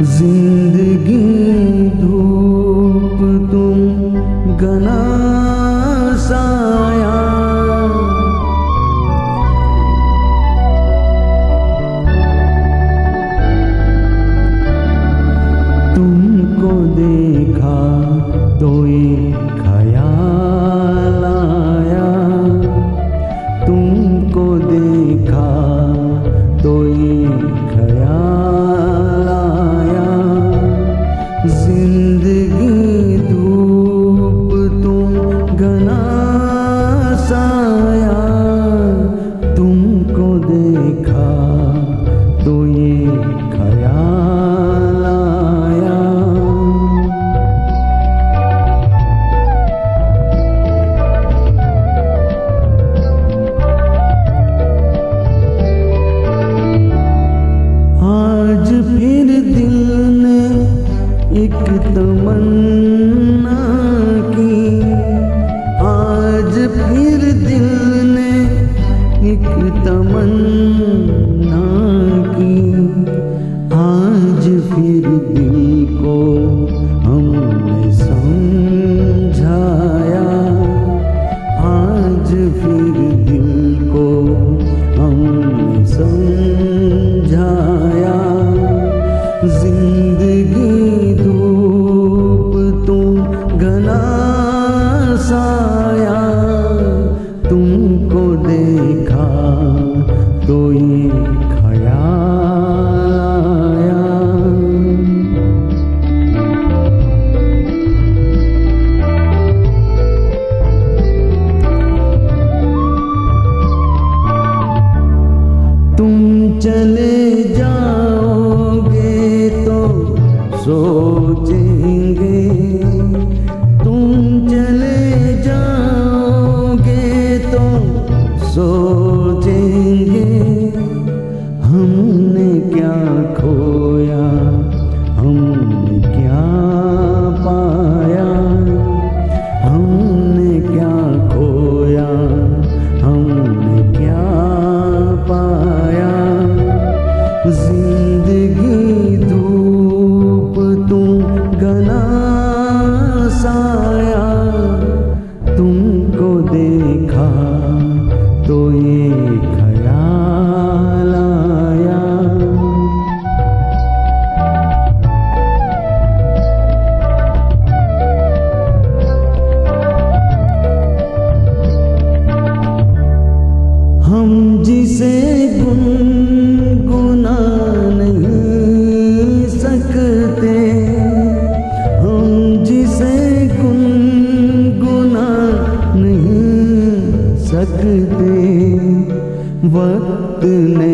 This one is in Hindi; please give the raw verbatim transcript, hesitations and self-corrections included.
जिंदगी धूप तुम घना साया, तुमको देखा तो ये ख्याल आया, तुमको देखा तो ये ख्याल आया। जिंदगी धूप तुम घना साया, तुमको देखा तो ये ख्याल आया। आज फिर दिल ने एक तमन्ना की, आज फिर दिल ने एक तमन्ना की, आज फिर दिल को हमने समझाया, आज फिर दिल को हमने समझाया। जिंदगी धूप तुम घना साया, तुमको देखा तो ये ख्याल आया। तुम चले जाओगे तो सोचेंगे, तुम चले जाओगे तो सोचेंगे, हमने क्या खोया हमने क्या पाया, हमने क्या खोया हमने क्या पाया। जिंदगी धूप तुम घना साया, तुमको देखा तो ये ख्याल आया। हम जिसे गुनगुना नहीं सकते, हम जिसे गुनगुना नहीं सकते, वक्त ने